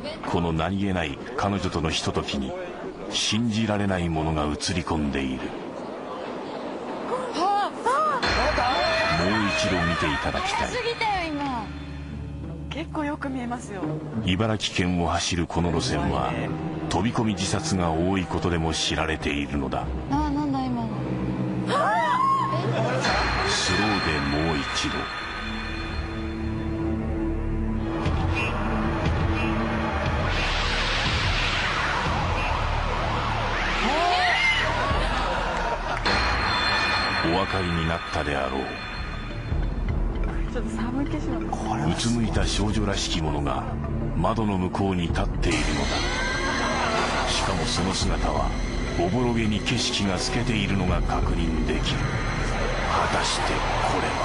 この何気ない彼女とのひとときに信じられないものが映り込んでいる。もう一度見ていただきたい。 結構よく見えますよ。 茨城県を走るこの路線は飛び込み自殺が多いことでも知られているのだ。 なんだ今の。 スローでもう一度。お分かりになったであろう。 ちょっと寒い気します。 うつむいた少女らしきものが窓の向こうに立っているのだ。しかもその姿はおぼろげに景色が透けているのが確認できる。果たしてこれは